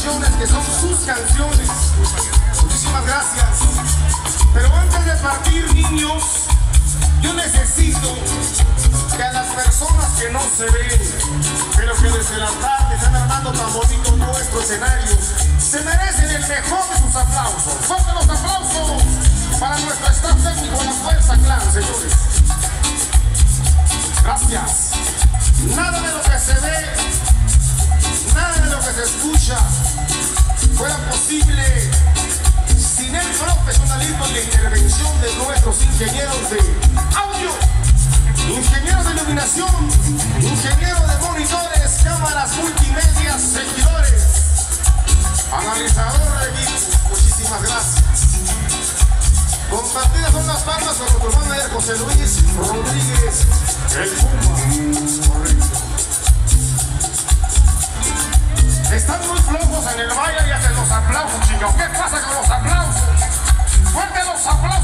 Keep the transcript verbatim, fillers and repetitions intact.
canciones que son sus canciones. Muchísimas gracias. Pero antes de partir, niños, yo necesito que a las personas que no se ven, pero que desde la tarde están armando tan bonito nuestro escenario, se merecen el mejor de sus aplausos. ¡Fuerte los aplausos para nuestro staff técnico de la Fuerza Clan, señores! Gracias. Nada de lo que se ve, nada de lo que se escucha fuera posible sin el profesionalismo y la intervención de nuestros ingenieros de audio, ingenieros de iluminación, ingenieros de monitores, cámaras, multimedia, seguidores, analizador de equipo. Muchísimas gracias. Compartidas son las palmas con nuestro manager José Luis Rodríguez, el Puma. Correcto. Están muy flojos en el baile y hacen los aplausos, chicos. ¿Qué pasa con los aplausos? ¡Fuerte los aplausos!